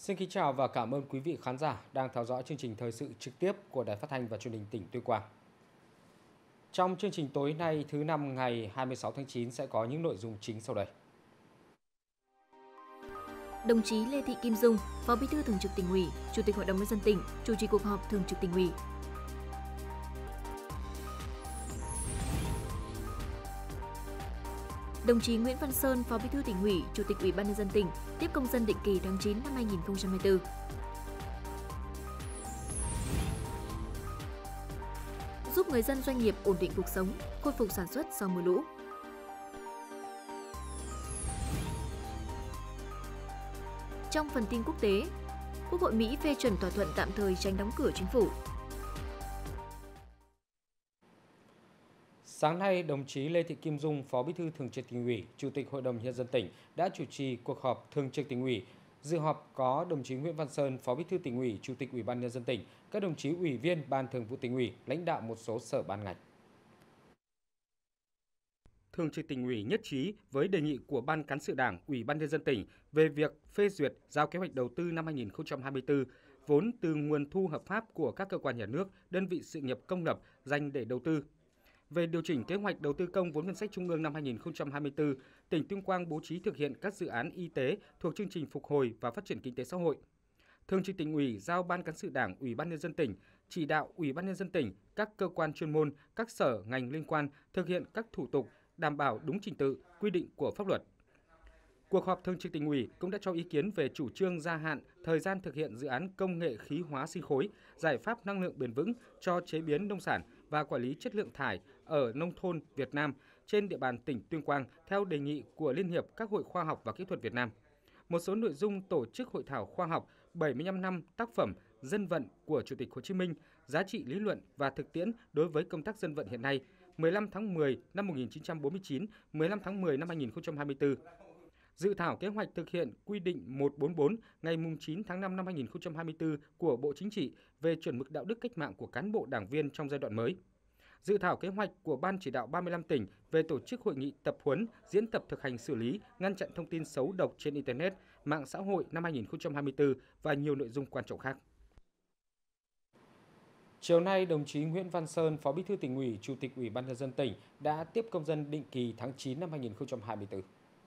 Xin kính chào và cảm ơn quý vị khán giả đang theo dõi chương trình thời sự trực tiếp của Đài Phát thanh và Truyền hình tỉnh Tuyên Quang. Trong chương trình tối nay thứ năm ngày 26 tháng 9 sẽ có những nội dung chính sau đây. Đồng chí Lê Thị Kim Dung, Phó Bí thư Thường trực Tỉnh ủy, Chủ tịch Hội đồng nhân dân tỉnh chủ trì cuộc họp Thường trực Tỉnh ủy. Đồng chí Nguyễn Văn Sơn, Phó Bí thư Tỉnh ủy, Chủ tịch Ủy ban nhân dân tỉnh tiếp công dân định kỳ tháng 9 năm 2024. Giúp người dân doanh nghiệp ổn định cuộc sống, khôi phục sản xuất sau mưa lũ. Trong phần tin quốc tế, Quốc hội Mỹ phê chuẩn thỏa thuận tạm thời tránh đóng cửa chính phủ. Sáng nay, đồng chí Lê Thị Kim Dung, Phó Bí thư Thường trực Tỉnh ủy, Chủ tịch Hội đồng nhân dân tỉnh đã chủ trì cuộc họp Thường trực Tỉnh ủy. Dự họp có đồng chí Nguyễn Văn Sơn, Phó Bí thư Tỉnh ủy, Chủ tịch Ủy ban nhân dân tỉnh, các đồng chí ủy viên Ban Thường vụ Tỉnh ủy, lãnh đạo một số sở ban ngành. Thường trực Tỉnh ủy nhất trí với đề nghị của Ban Cán sự Đảng, Ủy ban nhân dân tỉnh về việc phê duyệt giao kế hoạch đầu tư năm 2024 vốn từ nguồn thu hợp pháp của các cơ quan nhà nước, đơn vị sự nghiệp công lập dành để đầu tư. Về điều chỉnh kế hoạch đầu tư công vốn ngân sách trung ương năm 2024, tỉnh Tuyên Quang bố trí thực hiện các dự án y tế thuộc chương trình phục hồi và phát triển kinh tế xã hội. Thường trực Tỉnh ủy giao Ban Cán sự Đảng, Ủy ban nhân dân tỉnh chỉ đạo Ủy ban nhân dân tỉnh, các cơ quan chuyên môn, các sở ngành liên quan thực hiện các thủ tục đảm bảo đúng trình tự, quy định của pháp luật. Cuộc họp Thường trực Tỉnh ủy cũng đã cho ý kiến về chủ trương gia hạn thời gian thực hiện dự án công nghệ khí hóa sinh khối, giải pháp năng lượng bền vững cho chế biến nông sản và quản lý chất lượng thải ở nông thôn Việt Nam trên địa bàn tỉnh Tuyên Quang theo đề nghị của Liên hiệp các hội khoa học và kỹ thuật Việt Nam. Một số nội dung tổ chức hội thảo khoa học 75 năm tác phẩm Dân vận của Chủ tịch Hồ Chí Minh, giá trị lý luận và thực tiễn đối với công tác dân vận hiện nay, 15 tháng 10 năm 1949, 15 tháng 10 năm 2024. Dự thảo kế hoạch thực hiện quy định 144 ngày 9 tháng 5 năm 2024 của Bộ Chính trị về chuẩn mực đạo đức cách mạng của cán bộ đảng viên trong giai đoạn mới. Dự thảo kế hoạch của Ban chỉ đạo 35 tỉnh về tổ chức hội nghị tập huấn, diễn tập thực hành xử lý, ngăn chặn thông tin xấu độc trên Internet, mạng xã hội năm 2024 và nhiều nội dung quan trọng khác. Chiều nay, đồng chí Nguyễn Văn Sơn, Phó Bí thư Tỉnh ủy, Chủ tịch Ủy ban nhân dân tỉnh đã tiếp công dân định kỳ tháng 9 năm 2024.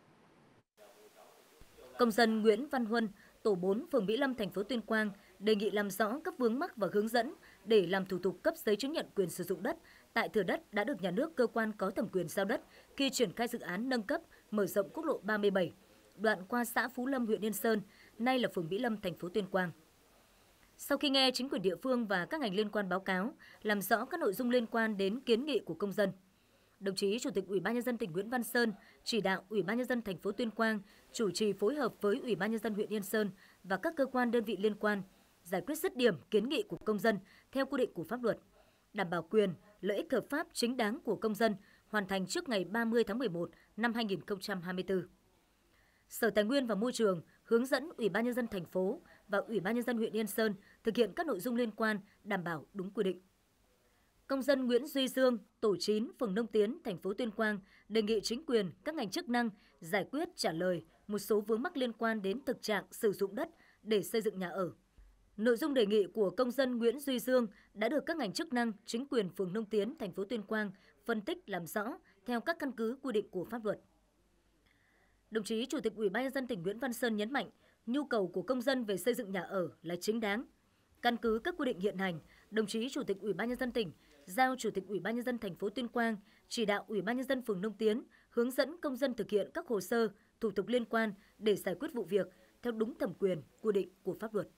Công dân Nguyễn Văn Huân, tổ 4, phường Mỹ Lâm, thành phố Tuyên Quang đề nghị làm rõ các vướng mắc và hướng dẫn để làm thủ tục cấp giấy chứng nhận quyền sử dụng đất tại thửa đất đã được nhà nước cơ quan có thẩm quyền giao đất khi triển khai dự án nâng cấp, mở rộng quốc lộ 37, đoạn qua xã Phú Lâm, huyện Yên Sơn, nay là phường Mỹ Lâm, thành phố Tuyên Quang. Sau khi nghe chính quyền địa phương và các ngành liên quan báo cáo, làm rõ các nội dung liên quan đến kiến nghị của công dân, đồng chí Chủ tịch Ủy ban nhân dân tỉnh Nguyễn Văn Sơn chỉ đạo Ủy ban nhân dân thành phố Tuyên Quang chủ trì phối hợp với Ủy ban nhân dân huyện Yên Sơn và các cơ quan đơn vị liên quan giải quyết dứt điểm kiến nghị của công dân theo quy định của pháp luật, đảm bảo quyền, lợi ích hợp pháp chính đáng của công dân, hoàn thành trước ngày 30 tháng 11 năm 2024. Sở Tài nguyên và Môi trường hướng dẫn Ủy ban nhân dân thành phố và Ủy ban nhân dân huyện Yên Sơn thực hiện các nội dung liên quan đảm bảo đúng quy định. Công dân Nguyễn Duy Dương, tổ 9, phường Nông Tiến, thành phố Tuyên Quang đề nghị chính quyền, các ngành chức năng giải quyết trả lời một số vướng mắc liên quan đến thực trạng sử dụng đất để xây dựng nhà ở. Nội dung đề nghị của công dân Nguyễn Duy Dương đã được các ngành chức năng, chính quyền phường Nông Tiến, thành phố Tuyên Quang phân tích làm rõ theo các căn cứ quy định của pháp luật. Đồng chí Chủ tịch Ủy ban nhân dân tỉnh Nguyễn Văn Sơn nhấn mạnh, nhu cầu của công dân về xây dựng nhà ở là chính đáng. Căn cứ các quy định hiện hành, đồng chí Chủ tịch Ủy ban nhân dân tỉnh giao Chủ tịch Ủy ban nhân dân thành phố Tuyên Quang chỉ đạo Ủy ban nhân dân phường Nông Tiến hướng dẫn công dân thực hiện các hồ sơ, thủ tục liên quan để giải quyết vụ việc theo đúng thẩm quyền, quy định của pháp luật.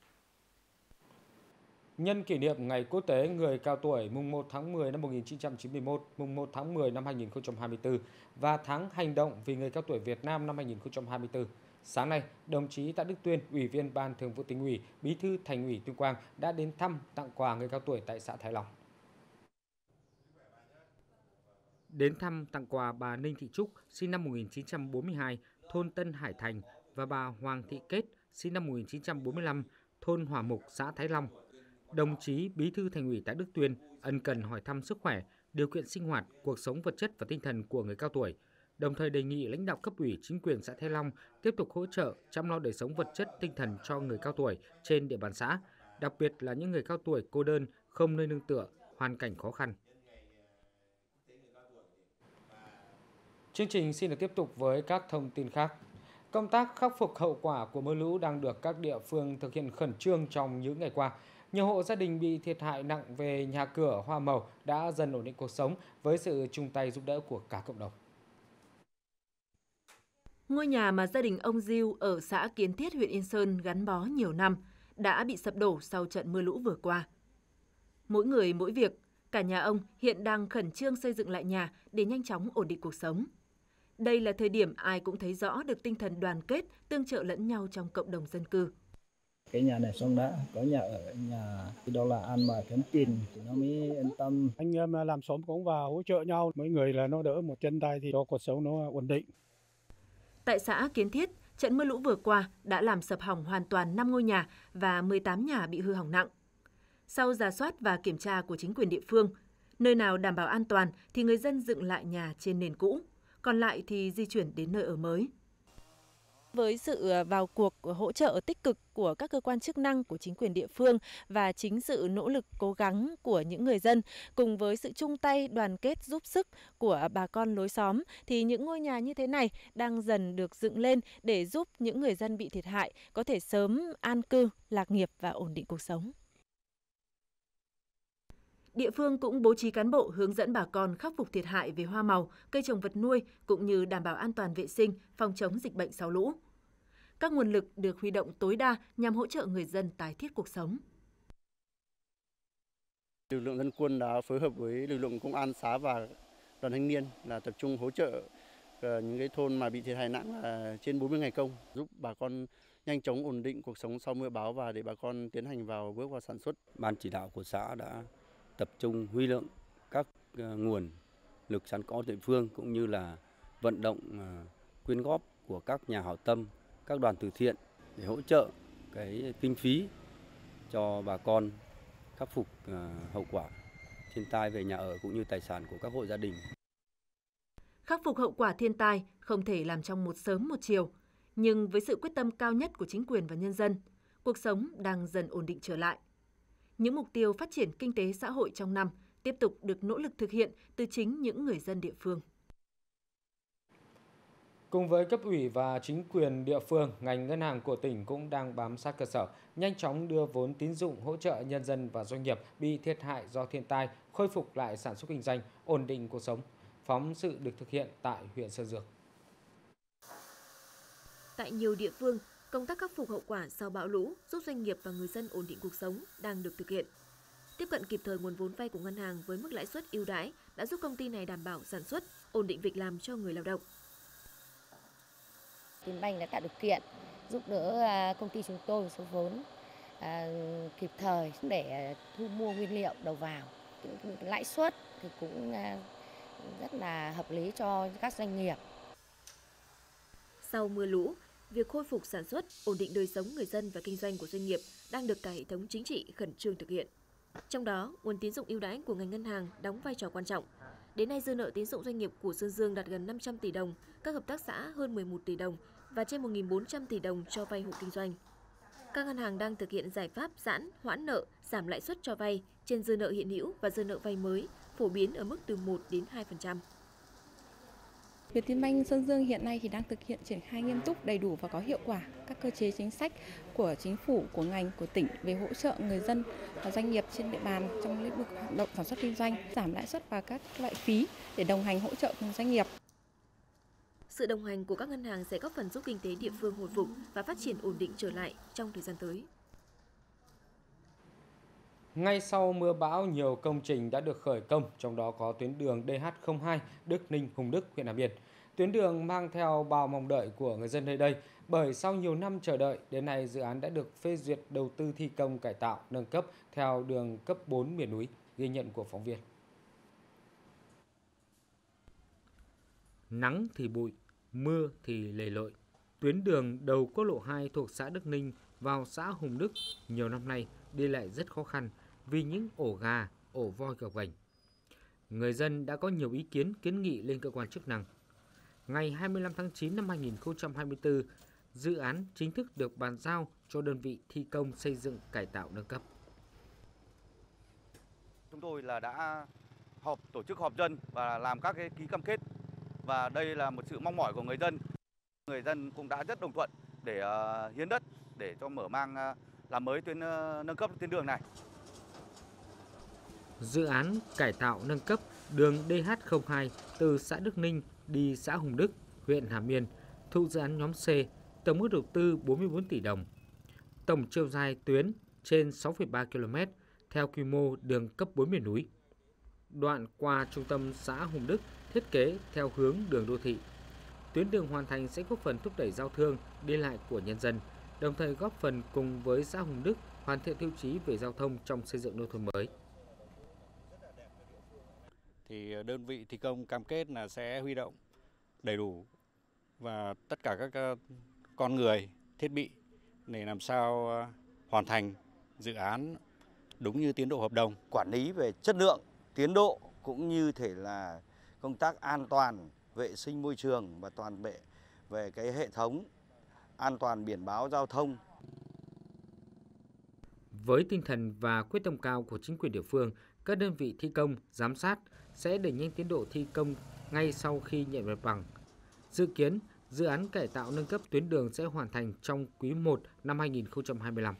Nhân kỷ niệm Ngày Quốc tế Người cao tuổi mùng 1 tháng 10 năm 1991, mùng 1 tháng 10 năm 2024 và tháng Hành động vì người cao tuổi Việt Nam năm 2024, sáng nay, đồng chí Tạ Đức Tuyên, Ủy viên Ban Thường vụ Tỉnh ủy, Bí thư Thành ủy Tuyên Quang đã đến thăm, tặng quà người cao tuổi tại xã Thái Long. Đến thăm, tặng quà bà Ninh Thị Trúc, sinh năm 1942, thôn Tân Hải Thành và bà Hoàng Thị Kết, sinh năm 1945, thôn Hòa Mục, xã Thái Long. Đồng chí Bí thư Thành ủy Tạ Đức Tuyên ân cần hỏi thăm sức khỏe, điều kiện sinh hoạt, cuộc sống vật chất và tinh thần của người cao tuổi, đồng thời đề nghị lãnh đạo cấp ủy chính quyền xã Thái Long tiếp tục hỗ trợ chăm lo đời sống vật chất tinh thần cho người cao tuổi trên địa bàn xã, đặc biệt là những người cao tuổi cô đơn, không nơi nương tựa, hoàn cảnh khó khăn. Chương trình xin được tiếp tục với các thông tin khác. Công tác khắc phục hậu quả của mưa lũ đang được các địa phương thực hiện khẩn trương trong những ngày qua. Nhiều hộ gia đình bị thiệt hại nặng về nhà cửa, hoa màu đã dần ổn định cuộc sống với sự chung tay giúp đỡ của cả cộng đồng. Ngôi nhà mà gia đình ông Diêu ở xã Kiến Thiết, huyện Yên Sơn gắn bó nhiều năm đã bị sập đổ sau trận mưa lũ vừa qua. Mỗi người mỗi việc, cả nhà ông hiện đang khẩn trương xây dựng lại nhà để nhanh chóng ổn định cuộc sống. Đây là thời điểm ai cũng thấy rõ được tinh thần đoàn kết, tương trợ lẫn nhau trong cộng đồng dân cư. Cái nhà này xong đã, có nhà ở, nhà đó là ăn mà kiếm tiền thì nó mới yên tâm. Anh em làm xóm cũng vào hỗ trợ nhau, mỗi người là nó đỡ một chân tay thì cho cuộc sống nó ổn định. Tại xã Kiến Thiết, trận mưa lũ vừa qua đã làm sập hỏng hoàn toàn 5 ngôi nhà và 18 nhà bị hư hỏng nặng. Sau rà soát và kiểm tra của chính quyền địa phương, nơi nào đảm bảo an toàn thì người dân dựng lại nhà trên nền cũ, còn lại thì di chuyển đến nơi ở mới. Với sự vào cuộc hỗ trợ tích cực của các cơ quan chức năng của chính quyền địa phương và chính sự nỗ lực cố gắng của những người dân cùng với sự chung tay đoàn kết giúp sức của bà con lối xóm thì những ngôi nhà như thế này đang dần được dựng lên để giúp những người dân bị thiệt hại có thể sớm an cư, lạc nghiệp và ổn định cuộc sống. Địa phương cũng bố trí cán bộ hướng dẫn bà con khắc phục thiệt hại về hoa màu, cây trồng vật nuôi cũng như đảm bảo an toàn vệ sinh, phòng chống dịch bệnh sau lũ. Các nguồn lực được huy động tối đa nhằm hỗ trợ người dân tái thiết cuộc sống. Lực lượng dân quân đã phối hợp với lực lượng công an xã và đoàn thanh niên là tập trung hỗ trợ những cái thôn mà bị thiệt hại nặng là trên 40 ngày công, giúp bà con nhanh chóng ổn định cuộc sống sau mưa bão và để bà con tiến hành bước vào sản xuất. Ban chỉ đạo của xã đã tập trung huy động các nguồn lực sẵn có địa phương cũng như là vận động quyên góp của các nhà hảo tâm, các đoàn từ thiện để hỗ trợ cái kinh phí cho bà con khắc phục hậu quả thiên tai về nhà ở cũng như tài sản của các hộ gia đình. Khắc phục hậu quả thiên tai không thể làm trong một sớm một chiều, nhưng với sự quyết tâm cao nhất của chính quyền và nhân dân, cuộc sống đang dần ổn định trở lại. Những mục tiêu phát triển kinh tế xã hội trong năm tiếp tục được nỗ lực thực hiện từ chính những người dân địa phương. Cùng với cấp ủy và chính quyền địa phương, ngành ngân hàng của tỉnh cũng đang bám sát cơ sở, nhanh chóng đưa vốn tín dụng hỗ trợ nhân dân và doanh nghiệp bị thiệt hại do thiên tai, khôi phục lại sản xuất kinh doanh, ổn định cuộc sống. Phóng sự được thực hiện tại huyện Sơn Dương. Tại nhiều địa phương, công tác khắc phục hậu quả sau bão lũ giúp doanh nghiệp và người dân ổn định cuộc sống đang được thực hiện. Tiếp cận kịp thời nguồn vốn vay của ngân hàng với mức lãi suất ưu đãi đã giúp công ty này đảm bảo sản xuất, ổn định việc làm cho người lao động. Vinbank đã tạo điều kiện giúp đỡ công ty chúng tôi số vốn kịp thời để thu mua nguyên liệu đầu vào. Lãi suất thì cũng rất là hợp lý cho các doanh nghiệp. Sau mưa lũ, việc khôi phục sản xuất, ổn định đời sống người dân và kinh doanh của doanh nghiệp đang được cả hệ thống chính trị khẩn trương thực hiện. Trong đó, nguồn tín dụng ưu đãi của ngành ngân hàng đóng vai trò quan trọng. Đến nay, dư nợ tín dụng doanh nghiệp của Sơn Dương đạt gần 500 tỷ đồng, các hợp tác xã hơn 11 tỷ đồng và trên 1.400 tỷ đồng cho vay hộ kinh doanh. Các ngân hàng đang thực hiện giải pháp giãn, hoãn nợ, giảm lãi suất cho vay trên dư nợ hiện hữu và dư nợ vay mới, phổ biến ở mức từ 1 đến 2%. Vietinbank Sơn Dương hiện nay thì đang thực hiện triển khai nghiêm túc, đầy đủ và có hiệu quả các cơ chế chính sách của chính phủ, của ngành, của tỉnh về hỗ trợ người dân và doanh nghiệp trên địa bàn trong lĩnh vực hoạt động sản xuất kinh doanh, giảm lãi suất và các loại phí để đồng hành hỗ trợ cùng doanh nghiệp. Sự đồng hành của các ngân hàng sẽ góp phần giúp kinh tế địa phương hồi phục và phát triển ổn định trở lại trong thời gian tới. Ngay sau mưa bão, nhiều công trình đã được khởi công, trong đó có tuyến đường DH02 Đức Ninh - Hùng Đức, huyện Hàm Yên. Tuyến đường mang theo bao mong đợi của người dân nơi đây, bởi sau nhiều năm chờ đợi, đến nay dự án đã được phê duyệt đầu tư thi công cải tạo, nâng cấp theo đường cấp 4 miền núi, ghi nhận của phóng viên. Nắng thì bụi, mưa thì lầy lội. Tuyến đường đầu quốc lộ 2 thuộc xã Đức Ninh vào xã Hùng Đức nhiều năm nay đi lại rất khó khăn vì những ổ gà, ổ voi gập ghềnh. Người dân đã có nhiều ý kiến kiến nghị lên cơ quan chức năng. ngày 25 tháng 9 năm 2024, dự án chính thức được bàn giao cho đơn vị thi công xây dựng cải tạo nâng cấp. Chúng tôi đã tổ chức họp dân và làm các cái ký cam kết, và đây là một sự mong mỏi của người dân. Người dân cũng đã rất đồng thuận để hiến đất để cho mở mang làm mới tuyến nâng cấp tuyến đường này. Dự án cải tạo nâng cấp đường DH02 từ xã Đức Ninh đi xã Hùng Đức, huyện Hà Miên thuộc dự án nhóm C, tổng mức đầu tư 44 tỷ đồng. Tổng chiều dài tuyến trên 6,3 km theo quy mô đường cấp 4 miền núi. Đoạn qua trung tâm xã Hùng Đức thiết kế theo hướng đường đô thị. Tuyến đường hoàn thành sẽ góp phần thúc đẩy giao thương, đi lại của nhân dân, đồng thời góp phần cùng với xã Hùng Đức hoàn thiện tiêu chí về giao thông trong xây dựng nông thôn mới. Thì đơn vị thi công cam kết là sẽ huy động đầy đủ và tất cả các con người, thiết bị để làm sao hoàn thành dự án đúng như tiến độ hợp đồng. Quản lý về chất lượng, tiến độ cũng như thể là công tác an toàn, vệ sinh môi trường và toàn bộ về cái hệ thống an toàn biển báo giao thông. Với tinh thần và quyết tâm cao của chính quyền địa phương, các đơn vị thi công, giám sát sẽ đẩy nhanh tiến độ thi công ngay sau khi nhận mặt bằng. Dự kiến, dự án cải tạo nâng cấp tuyến đường sẽ hoàn thành trong quý 1 năm 2025.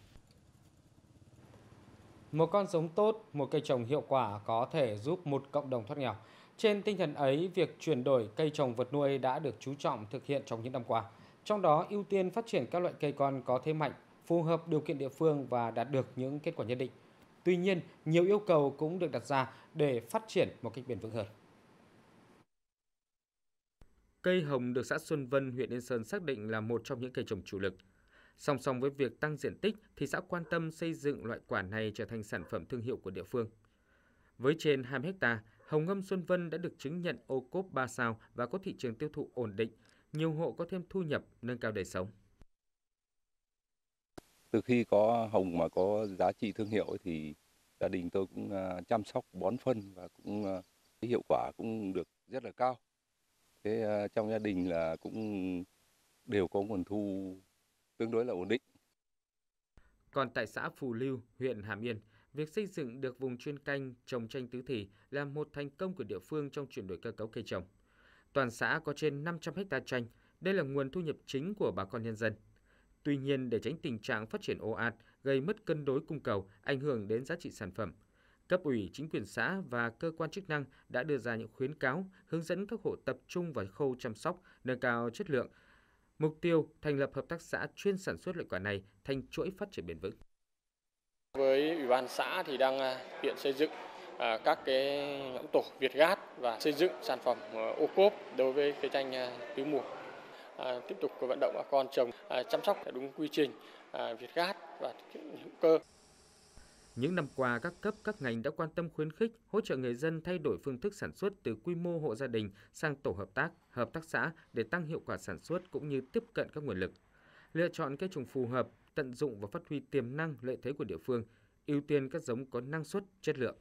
Một con giống tốt, một cây trồng hiệu quả có thể giúp một cộng đồng thoát nghèo. Trên tinh thần ấy, việc chuyển đổi cây trồng vật nuôi đã được chú trọng thực hiện trong những năm qua. Trong đó, ưu tiên phát triển các loại cây con có thế mạnh, phù hợp điều kiện địa phương và đạt được những kết quả nhất định. Tuy nhiên, nhiều yêu cầu cũng được đặt ra để phát triển một cách bền vững hơn. Cây hồng được xã Xuân Vân, huyện Yên Sơn xác định là một trong những cây trồng chủ lực. Song song với việc tăng diện tích thì xã quan tâm xây dựng loại quả này trở thành sản phẩm thương hiệu của địa phương. Với trên 20 ha, hồng ngâm Xuân Vân đã được chứng nhận ô cốp 3 sao và có thị trường tiêu thụ ổn định, nhiều hộ có thêm thu nhập, nâng cao đời sống. Từ khi có hồng mà có giá trị thương hiệu thì gia đình tôi cũng chăm sóc bón phân và cũng hiệu quả cũng được rất là cao. Thế trong gia đình là cũng đều có nguồn thu tương đối là ổn định. Còn tại xã Phù Lưu, huyện Hà Miên, việc xây dựng được vùng chuyên canh trồng chanh tứ thì là một thành công của địa phương trong chuyển đổi cơ cấu cây trồng. Toàn xã có trên 500 ha chanh, đây là nguồn thu nhập chính của bà con nhân dân. Tuy nhiên, để tránh tình trạng phát triển ồ ạt, gây mất cân đối cung cầu, ảnh hưởng đến giá trị sản phẩm, cấp ủy, chính quyền xã và cơ quan chức năng đã đưa ra những khuyến cáo, hướng dẫn các hộ tập trung vào khâu chăm sóc, nâng cao chất lượng. Mục tiêu thành lập hợp tác xã chuyên sản xuất loại quả này thành chuỗi phát triển bền vững. Với Ủy ban xã thì đang hiện xây dựng các cái nhóm tổ Việt Gáp và xây dựng sản phẩm ô cốp đối với cây chanh tứ mùa. Tiếp tục vận động bà con trồng chăm sóc theo đúng quy trình Việt Gáp và hữu cơ. Những năm qua, các cấp, các ngành đã quan tâm khuyến khích, hỗ trợ người dân thay đổi phương thức sản xuất từ quy mô hộ gia đình sang tổ hợp tác xã để tăng hiệu quả sản xuất cũng như tiếp cận các nguồn lực. Lựa chọn cây trồng phù hợp, tận dụng và phát huy tiềm năng lợi thế của địa phương, ưu tiên các giống có năng suất, chất lượng.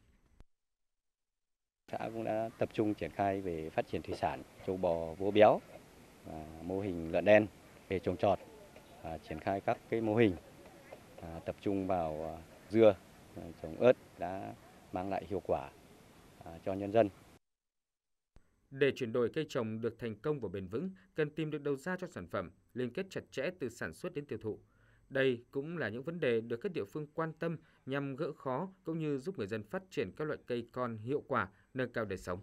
Xã cũng đã tập trung triển khai về phát triển thủy sản, trâu bò, vỗ béo, mô hình lợn đen về trồng trọt, triển khai các cái mô hình tập trung vào dưa, trồng ớt đã mang lại hiệu quả cho nhân dân. Để chuyển đổi cây trồng được thành công và bền vững, cần tìm được đầu ra cho sản phẩm, liên kết chặt chẽ từ sản xuất đến tiêu thụ. Đây cũng là những vấn đề được các địa phương quan tâm nhằm gỡ khó cũng như giúp người dân phát triển các loại cây con hiệu quả, nâng cao đời sống.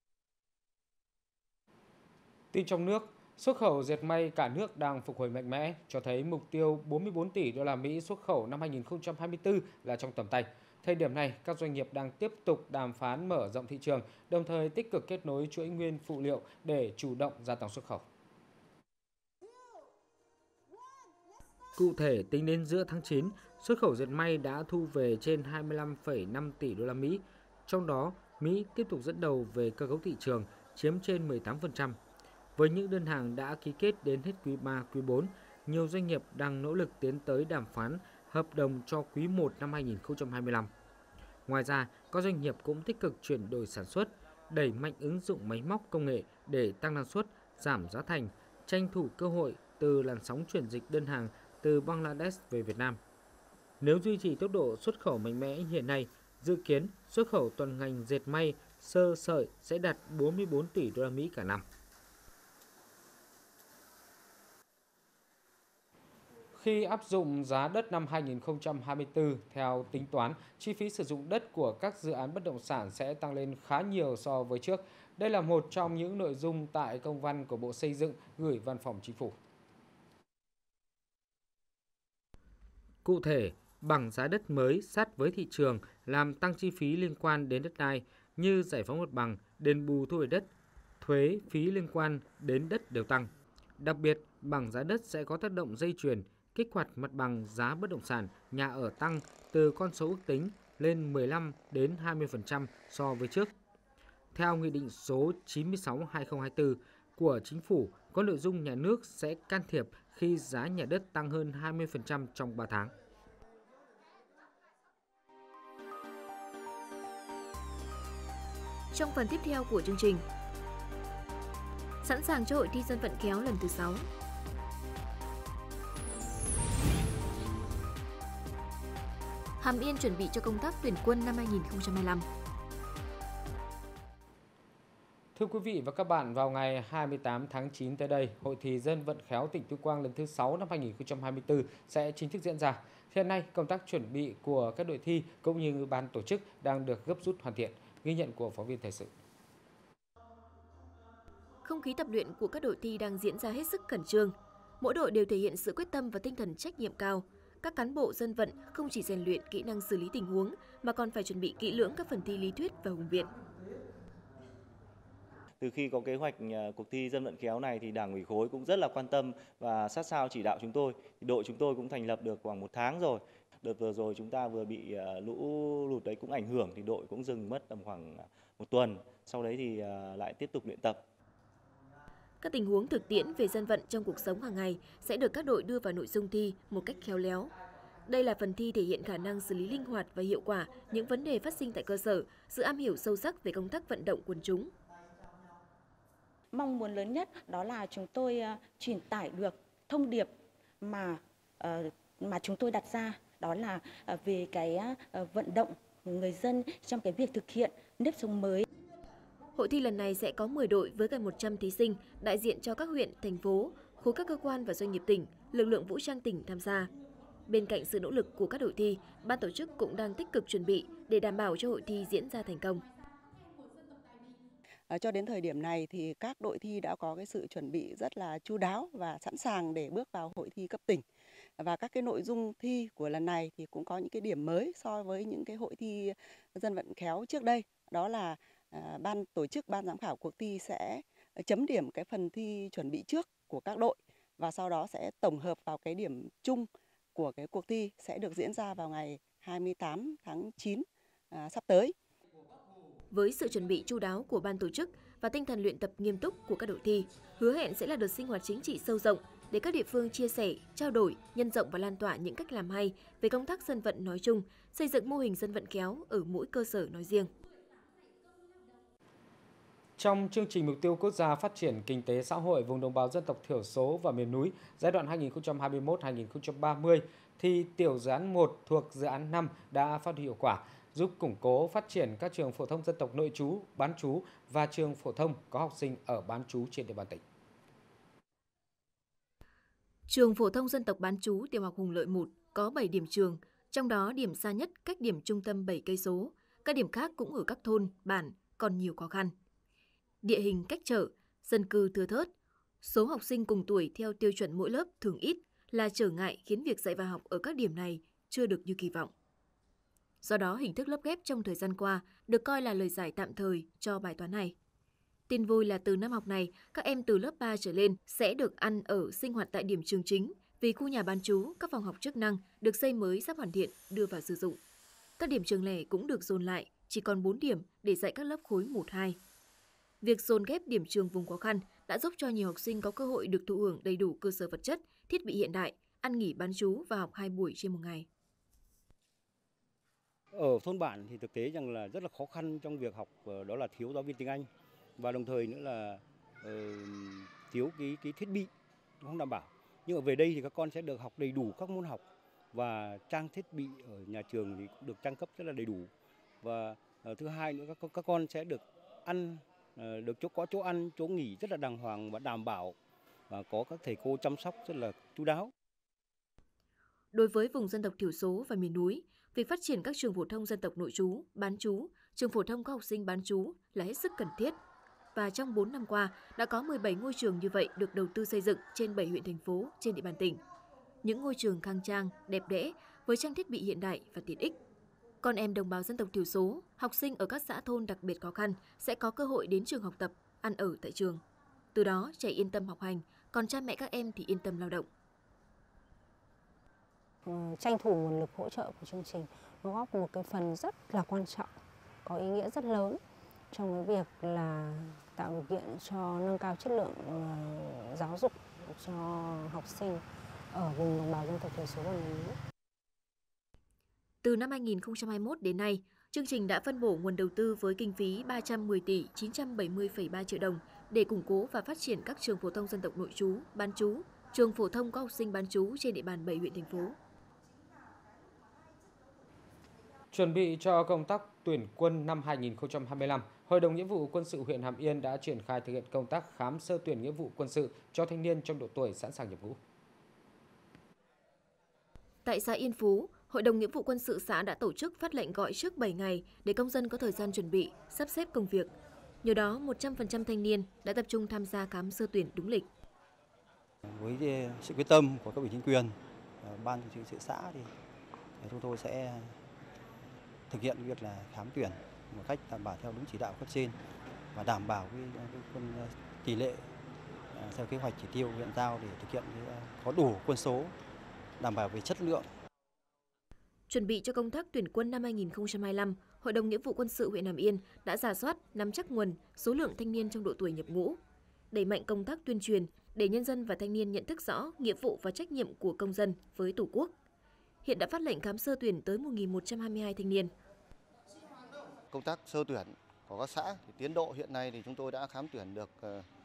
Tin trong nước, xuất khẩu dệt may cả nước đang phục hồi mạnh mẽ, cho thấy mục tiêu 44 tỷ đô la Mỹ xuất khẩu năm 2024 là trong tầm tay. Thời điểm này, các doanh nghiệp đang tiếp tục đàm phán mở rộng thị trường, đồng thời tích cực kết nối chuỗi nguyên phụ liệu để chủ động gia tăng xuất khẩu. Cụ thể, tính đến giữa tháng 9, xuất khẩu dệt may đã thu về trên 25,5 tỷ đô la Mỹ. Trong đó, Mỹ tiếp tục dẫn đầu về cơ cấu thị trường, chiếm trên 18%. Với những đơn hàng đã ký kết đến hết quý 3, quý 4, nhiều doanh nghiệp đang nỗ lực tiến tới đàm phán hợp đồng cho quý 1 năm 2025. Ngoài ra, các doanh nghiệp cũng tích cực chuyển đổi sản xuất, đẩy mạnh ứng dụng máy móc công nghệ để tăng năng suất, giảm giá thành, tranh thủ cơ hội từ làn sóng chuyển dịch đơn hàng từ Bangladesh về Việt Nam. Nếu duy trì tốc độ xuất khẩu mạnh mẽ hiện nay, dự kiến xuất khẩu toàn ngành dệt may, sơ sợi sẽ đạt 44 tỷ đô la Mỹ cả năm. Khi áp dụng giá đất năm 2024 theo tính toán, chi phí sử dụng đất của các dự án bất động sản sẽ tăng lên khá nhiều so với trước. Đây là một trong những nội dung tại công văn của Bộ Xây dựng gửi Văn phòng Chính phủ. Cụ thể, bảng giá đất mới sát với thị trường làm tăng chi phí liên quan đến đất đai như giải phóng mặt bằng, đền bù thu hồi đất, thuế, phí liên quan đến đất đều tăng. Đặc biệt, bảng giá đất sẽ có tác động dây chuyền, kích hoạt mặt bằng giá bất động sản, nhà ở tăng từ con số ước tính lên 15 đến 20% so với trước. Theo Nghị định số 96/2024 của Chính phủ có nội dung nhà nước sẽ can thiệp khi giá nhà đất tăng hơn 20% trong 3 tháng. Trong phần tiếp theo của chương trình, sẵn sàng cho hội thi dân vận khéo lần thứ 6. Hàm Yên chuẩn bị cho công tác tuyển quân năm 2025. Thưa quý vị và các bạn, vào ngày 28 tháng 9 tới đây, Hội thi dân vận khéo tỉnh Tuyên Quang lần thứ 6 năm 2024 sẽ chính thức diễn ra. Hiện nay, công tác chuẩn bị của các đội thi cũng như ban tổ chức đang được gấp rút hoàn thiện. Ghi nhận của phóng viên thời sự. Không khí tập luyện của các đội thi đang diễn ra hết sức khẩn trương. Mỗi đội đều thể hiện sự quyết tâm và tinh thần trách nhiệm cao. Các cán bộ dân vận không chỉ rèn luyện kỹ năng xử lý tình huống mà còn phải chuẩn bị kỹ lưỡng các phần thi lý thuyết và hùng biện. Từ khi có kế hoạch cuộc thi dân vận khéo này thì Đảng ủy khối cũng rất là quan tâm và sát sao chỉ đạo chúng tôi. Đội chúng tôi cũng thành lập được khoảng 1 tháng rồi. Đợt vừa rồi chúng ta vừa bị lũ lụt đấy cũng ảnh hưởng thì đội cũng dừng mất tầm khoảng 1 tuần. Sau đấy thì lại tiếp tục luyện tập. Các tình huống thực tiễn về dân vận trong cuộc sống hàng ngày sẽ được các đội đưa vào nội dung thi một cách khéo léo. Đây là phần thi thể hiện khả năng xử lý linh hoạt và hiệu quả những vấn đề phát sinh tại cơ sở, sự am hiểu sâu sắc về công tác vận động quần chúng. Mong muốn lớn nhất đó là chúng tôi truyền tải được thông điệp mà chúng tôi đặt ra, đó là về cái vận động người dân trong cái việc thực hiện nếp sống mới. Hội thi lần này sẽ có 10 đội với gần 100 thí sinh đại diện cho các huyện, thành phố, khối các cơ quan và doanh nghiệp tỉnh, lực lượng vũ trang tỉnh tham gia. Bên cạnh sự nỗ lực của các đội thi, ban tổ chức cũng đang tích cực chuẩn bị để đảm bảo cho hội thi diễn ra thành công. Cho đến thời điểm này thì các đội thi đã có cái sự chuẩn bị rất là chu đáo và sẵn sàng để bước vào hội thi cấp tỉnh. Và các cái nội dung thi của lần này thì cũng có những cái điểm mới so với những cái hội thi dân vận khéo trước đây. Đó là ban tổ chức, ban giám khảo cuộc thi sẽ chấm điểm cái phần thi chuẩn bị trước của các đội và sau đó sẽ tổng hợp vào cái điểm chung của cái cuộc thi sẽ được diễn ra vào ngày 28 tháng 9 sắp tới. Với sự chuẩn bị chu đáo của ban tổ chức và tinh thần luyện tập nghiêm túc của các đội thi, hứa hẹn sẽ là đợt sinh hoạt chính trị sâu rộng để các địa phương chia sẻ, trao đổi, nhân rộng và lan tỏa những cách làm hay về công tác dân vận nói chung, xây dựng mô hình dân vận khéo ở mỗi cơ sở nói riêng. Trong chương trình mục tiêu quốc gia phát triển kinh tế xã hội vùng đồng bào dân tộc thiểu số và miền núi giai đoạn 2021-2030 thì tiểu dự án 1 thuộc dự án 5 đã phát huy hiệu quả, giúp củng cố phát triển các trường phổ thông dân tộc nội trú, bán trú và trường phổ thông có học sinh ở bán trú trên địa bàn tỉnh. Trường phổ thông dân tộc bán trú tiểu học Hùng Lợi 1 có 7 điểm trường, trong đó điểm xa nhất cách điểm trung tâm 7 cây số. Các điểm khác cũng ở các thôn, bản còn nhiều khó khăn. Địa hình cách trở, dân cư thưa thớt, số học sinh cùng tuổi theo tiêu chuẩn mỗi lớp thường ít là trở ngại khiến việc dạy và học ở các điểm này chưa được như kỳ vọng. Do đó, hình thức lớp ghép trong thời gian qua được coi là lời giải tạm thời cho bài toán này. Tin vui là từ năm học này, các em từ lớp 3 trở lên sẽ được ăn ở sinh hoạt tại điểm trường chính vì khu nhà bán trú, các phòng học chức năng được xây mới sắp hoàn thiện đưa vào sử dụng. Các điểm trường lẻ cũng được dồn lại, chỉ còn 4 điểm để dạy các lớp khối 1-2. Việc dồn ghép điểm trường vùng khó khăn đã giúp cho nhiều học sinh có cơ hội được thụ hưởng đầy đủ cơ sở vật chất, thiết bị hiện đại, ăn nghỉ bán trú và học 2 buổi trên một ngày. Ở thôn bản thì thực tế rằng là rất là khó khăn trong việc học, đó là thiếu giáo viên tiếng Anh và đồng thời nữa là thiếu cái thiết bị không đảm bảo. Nhưng ở về đây thì các con sẽ được học đầy đủ các môn học và trang thiết bị ở nhà trường thì cũng được trang cấp rất là đầy đủ. Và thứ hai nữa các con sẽ được ăn, được có chỗ ăn, chỗ nghỉ rất là đàng hoàng và đảm bảo, và có các thầy cô chăm sóc rất là chu đáo. Đối với vùng dân tộc thiểu số và miền núi, việc phát triển các trường phổ thông dân tộc nội trú, bán trú, trường phổ thông có học sinh bán trú là hết sức cần thiết. Và trong 4 năm qua, đã có 17 ngôi trường như vậy được đầu tư xây dựng trên 7 huyện thành phố trên địa bàn tỉnh. Những ngôi trường khang trang, đẹp đẽ với trang thiết bị hiện đại và tiện ích. Con em đồng bào dân tộc thiểu số, học sinh ở các xã thôn đặc biệt khó khăn sẽ có cơ hội đến trường học tập, ăn ở tại trường. Từ đó trẻ yên tâm học hành, còn cha mẹ các em thì yên tâm lao động. Tranh thủ nguồn lực hỗ trợ của chương trình nó góp một cái phần rất là quan trọng, có ý nghĩa rất lớn trong cái việc là tạo điều kiện cho nâng cao chất lượng giáo dục cho học sinh ở vùng đồng bào dân tộc thiểu số và miền núi. Từ năm 2021 đến nay, chương trình đã phân bổ nguồn đầu tư với kinh phí 310 tỷ 970,3 triệu đồng để củng cố và phát triển các trường phổ thông dân tộc nội trú, bán trú, trường phổ thông có học sinh bán trú trên địa bàn 7 huyện thành phố. Chuẩn bị cho công tác tuyển quân năm 2025, Hội đồng Nghĩa vụ Quân sự huyện Hàm Yên đã triển khai thực hiện công tác khám sơ tuyển nghĩa vụ quân sự cho thanh niên trong độ tuổi sẵn sàng nhập ngũ. Tại xã Yên Phú, Hội đồng Nghĩa vụ Quân sự xã đã tổ chức phát lệnh gọi trước 7 ngày để công dân có thời gian chuẩn bị, sắp xếp công việc. Nhờ đó, 100% thanh niên đã tập trung tham gia khám sơ tuyển đúng lịch. Với sự quyết tâm của các ủy chính quyền, ban thường trực sự xã thì chúng tôi sẽ thực hiện việc là khám tuyển một cách đảm bảo theo đúng chỉ đạo cấp trên và đảm bảo cái tỷ lệ theo kế hoạch chỉ tiêu huyện giao để thực hiện có đủ quân số, đảm bảo về chất lượng. Chuẩn bị cho công tác tuyển quân năm 2025, Hội đồng Nghĩa vụ Quân sự huyện Hàm Yên đã rà soát, nắm chắc nguồn, số lượng thanh niên trong độ tuổi nhập ngũ, đẩy mạnh công tác tuyên truyền để nhân dân và thanh niên nhận thức rõ nghĩa vụ và trách nhiệm của công dân với Tổ quốc. Hiện đã phát lệnh khám sơ tuyển tới 1.122 thanh niên. Công tác sơ tuyển của các xã thì tiến độ hiện nay thì chúng tôi đã khám tuyển được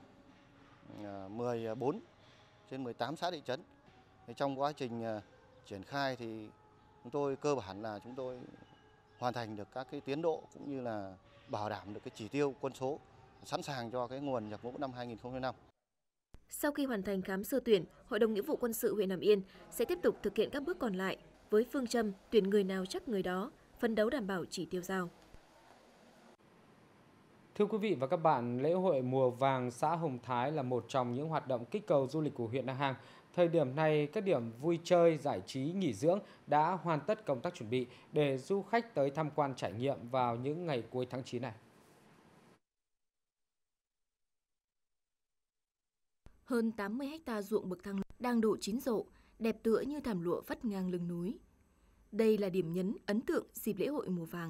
14 trên 18 xã thị trấn. Trong quá trình triển khai thì chúng tôi cơ bản là chúng tôi hoàn thành được các cái tiến độ cũng như là bảo đảm được cái chỉ tiêu quân số sẵn sàng cho cái nguồn nhập ngũ năm 2025. Sau khi hoàn thành khám sơ tuyển, Hội đồng Nghĩa vụ Quân sự huyện Hàm Yên sẽ tiếp tục thực hiện các bước còn lại với phương châm tuyển người nào chắc người đó, phấn đấu đảm bảo chỉ tiêu giao. Thưa quý vị và các bạn, lễ hội mùa vàng xã Hồng Thái là một trong những hoạt động kích cầu du lịch của huyện Na Hàng. Thời điểm này, các điểm vui chơi, giải trí, nghỉ dưỡng đã hoàn tất công tác chuẩn bị để du khách tới tham quan trải nghiệm vào những ngày cuối tháng 9 này. Hơn 80 ha ruộng bậc thang đang độ chín rộ, đẹp tựa như thảm lụa vắt ngang lưng núi. Đây là điểm nhấn ấn tượng dịp lễ hội mùa vàng.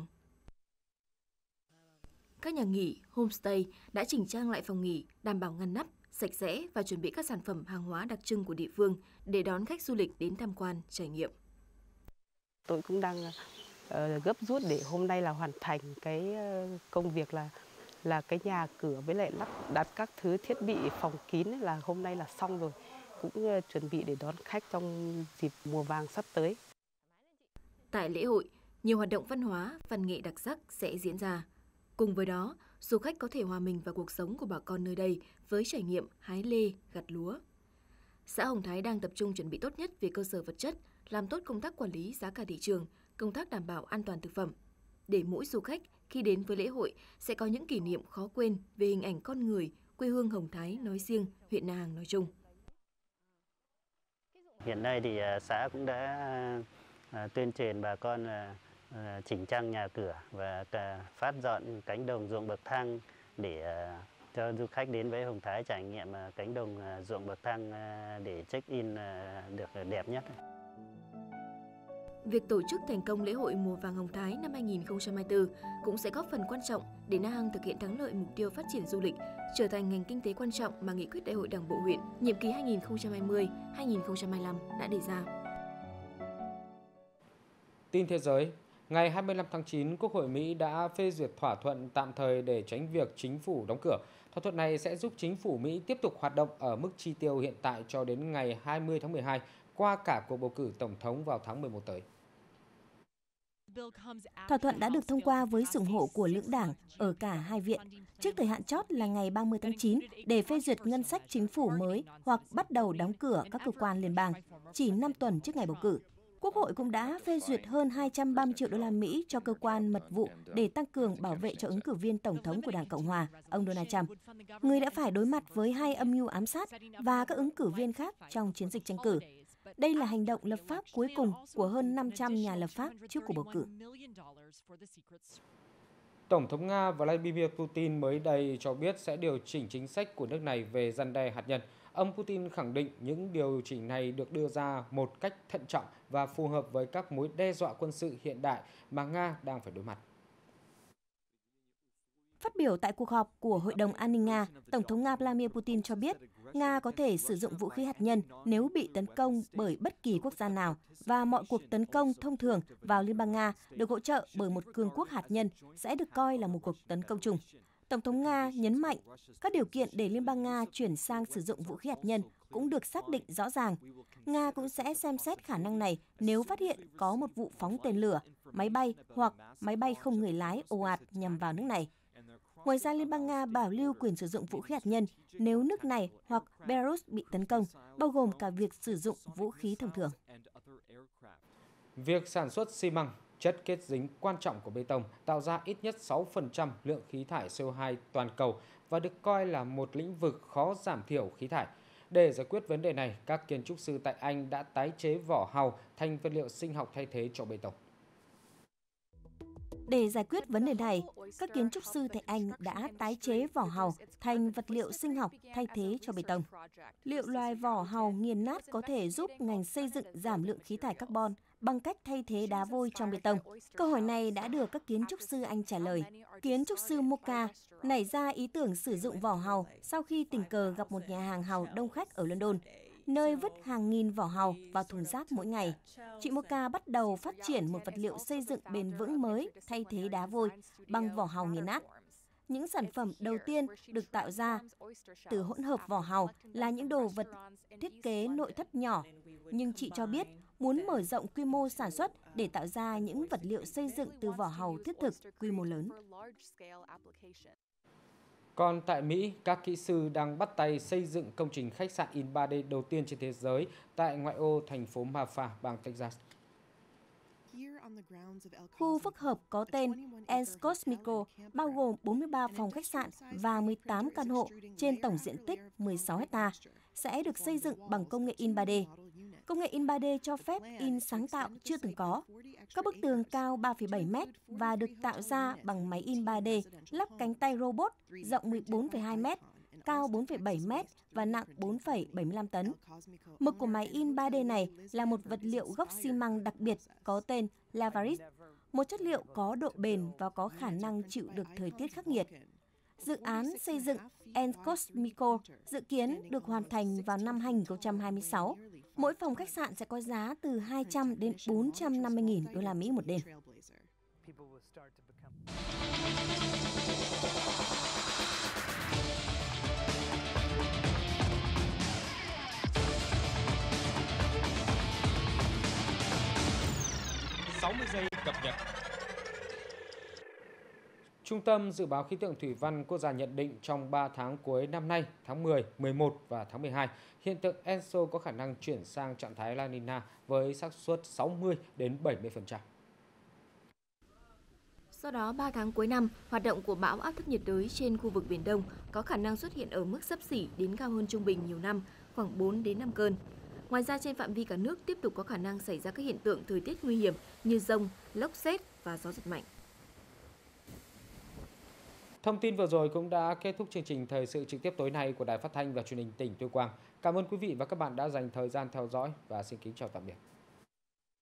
Các nhà nghỉ, homestay đã chỉnh trang lại phòng nghỉ, đảm bảo ngăn nắp, sạch sẽ và chuẩn bị các sản phẩm hàng hóa đặc trưng của địa phương để đón khách du lịch đến tham quan, trải nghiệm. Tôi cũng đang gấp rút để hôm nay là hoàn thành cái công việc là cái nhà cửa với lại lắp đặt các thứ thiết bị phòng kín là hôm nay là xong rồi, cũng chuẩn bị để đón khách trong dịp mùa vàng sắp tới. Tại lễ hội, nhiều hoạt động văn hóa, văn nghệ đặc sắc sẽ diễn ra. Cùng với đó, du khách có thể hòa mình vào cuộc sống của bà con nơi đây với trải nghiệm hái lê, gặt lúa. Xã Hồng Thái đang tập trung chuẩn bị tốt nhất về cơ sở vật chất, làm tốt công tác quản lý giá cả thị trường, công tác đảm bảo an toàn thực phẩm. Để mỗi du khách khi đến với lễ hội sẽ có những kỷ niệm khó quên về hình ảnh con người, quê hương Hồng Thái nói riêng, huyện Na Hàng nói chung. Hiện nay thì xã cũng đã tuyên truyền bà con chỉnh trang nhà cửa và phát dọn cánh đồng ruộng bậc thang để cho du khách đến với Hồng Thái trải nghiệm cánh đồng ruộng bậc thang để check-in được đẹp nhất. Việc tổ chức thành công lễ hội mùa vàng Hồng Thái năm 2024 cũng sẽ góp phần quan trọng để Na Hàng thực hiện thắng lợi mục tiêu phát triển du lịch, trở thành ngành kinh tế quan trọng mà nghị quyết Đại hội Đảng bộ huyện nhiệm kỳ 2020-2025 đã đề ra. Tin thế giới, Ngày 25 tháng 9, Quốc hội Mỹ đã phê duyệt thỏa thuận tạm thời để tránh việc chính phủ đóng cửa. Thỏa thuận này sẽ giúp chính phủ Mỹ tiếp tục hoạt động ở mức chi tiêu hiện tại cho đến ngày 20 tháng 12 qua cả cuộc bầu cử tổng thống vào tháng 11 tới. Thỏa thuận đã được thông qua với sự ủng hộ của lưỡng đảng ở cả hai viện, trước thời hạn chót là ngày 30 tháng 9 để phê duyệt ngân sách chính phủ mới hoặc bắt đầu đóng cửa các cơ quan liên bang, chỉ 5 tuần trước ngày bầu cử. Quốc hội cũng đã phê duyệt hơn 230 triệu đô la Mỹ cho cơ quan mật vụ để tăng cường bảo vệ cho ứng cử viên tổng thống của Đảng Cộng hòa, ông Donald Trump, người đã phải đối mặt với 2 âm mưu ám sát và các ứng cử viên khác trong chiến dịch tranh cử. Đây là hành động lập pháp cuối cùng của hơn 500 nhà lập pháp trước cuộc bầu cử. Tổng thống Nga Vladimir Putin mới đây cho biết sẽ điều chỉnh chính sách của nước này về răn đe hạt nhân. Ông Putin khẳng định những điều chỉnh này được đưa ra một cách thận trọng và phù hợp với các mối đe dọa quân sự hiện đại mà Nga đang phải đối mặt. Phát biểu tại cuộc họp của Hội đồng An ninh Nga, Tổng thống Nga Vladimir Putin cho biết Nga có thể sử dụng vũ khí hạt nhân nếu bị tấn công bởi bất kỳ quốc gia nào và mọi cuộc tấn công thông thường vào Liên bang Nga được hỗ trợ bởi một cường quốc hạt nhân sẽ được coi là một cuộc tấn công chung. Tổng thống Nga nhấn mạnh các điều kiện để Liên bang Nga chuyển sang sử dụng vũ khí hạt nhân cũng được xác định rõ ràng. Nga cũng sẽ xem xét khả năng này nếu phát hiện có một vụ phóng tên lửa, máy bay hoặc máy bay không người lái ồ ạt nhằm vào nước này. Ngoài ra, Liên bang Nga bảo lưu quyền sử dụng vũ khí hạt nhân nếu nước này hoặc Belarus bị tấn công, bao gồm cả việc sử dụng vũ khí thông thường. Việc sản xuất xi măng, chất kết dính quan trọng của bê tông, tạo ra ít nhất 6% lượng khí thải CO2 toàn cầu và được coi là một lĩnh vực khó giảm thiểu khí thải. Để giải quyết vấn đề này, các kiến trúc sư tại Anh đã tái chế vỏ hàu thành vật liệu sinh học thay thế cho bê tông. Để giải quyết vấn đề này, các kiến trúc sư tại Anh đã tái chế vỏ hàu thành vật liệu sinh học thay thế cho bê tông. Liệu loài vỏ hàu nghiền nát có thể giúp ngành xây dựng giảm lượng khí thải carbon bằng cách thay thế đá vôi trong bê tông? Câu hỏi này đã được các kiến trúc sư Anh trả lời. Kiến trúc sư Mocha nảy ra ý tưởng sử dụng vỏ hàu sau khi tình cờ gặp một nhà hàng hàu đông khách ở London, nơi vứt hàng nghìn vỏ hàu vào thùng rác mỗi ngày. Chị Mocha bắt đầu phát triển một vật liệu xây dựng bền vững mới thay thế đá vôi bằng vỏ hàu nghiền nát. Những sản phẩm đầu tiên được tạo ra từ hỗn hợp vỏ hàu là những đồ vật thiết kế nội thất nhỏ, nhưng chị cho biết muốn mở rộng quy mô sản xuất để tạo ra những vật liệu xây dựng từ vỏ hàu thiết thực quy mô lớn. Còn tại Mỹ, các kỹ sư đang bắt tay xây dựng công trình khách sạn in 3D đầu tiên trên thế giới tại ngoại ô thành phố Marfa, bang Texas. Khu phức hợp có tên Els Cosmico bao gồm 43 phòng khách sạn và 18 căn hộ trên tổng diện tích 16 ha, sẽ được xây dựng bằng công nghệ in 3D. Công nghệ in 3D cho phép in sáng tạo chưa từng có. Các bức tường cao 3,7 mét và được tạo ra bằng máy in 3D lắp cánh tay robot rộng 14,2 mét, cao 4,7 mét và nặng 4,75 tấn. Mực của máy in 3D này là một vật liệu gốc xi măng đặc biệt có tên Lavaris, một chất liệu có độ bền và có khả năng chịu được thời tiết khắc nghiệt. Dự án xây dựng Els Cosmico dự kiến được hoàn thành vào năm 2026. Mỗi phòng khách sạn sẽ có giá từ 200 đến 450.000 đô la Mỹ một đêm. Giây cập nhật. Trung tâm Dự báo Khí tượng Thủy văn Quốc gia nhận định trong 3 tháng cuối năm nay, tháng 10, 11 và tháng 12, hiện tượng ENSO có khả năng chuyển sang trạng thái La Nina với xác suất 60 đến 70%. Sau đó, 3 tháng cuối năm, hoạt động của bão áp thấp nhiệt đới trên khu vực Biển Đông có khả năng xuất hiện ở mức xấp xỉ đến cao hơn trung bình nhiều năm, khoảng 4 đến 5 cơn. Ngoài ra, trên phạm vi cả nước tiếp tục có khả năng xảy ra các hiện tượng thời tiết nguy hiểm như dông, lốc sét và gió giật mạnh. Thông tin vừa rồi cũng đã kết thúc chương trình thời sự trực tiếp tối nay của Đài Phát thanh và Truyền hình tỉnh Tuyên Quang. Cảm ơn quý vị và các bạn đã dành thời gian theo dõi và xin kính chào tạm biệt.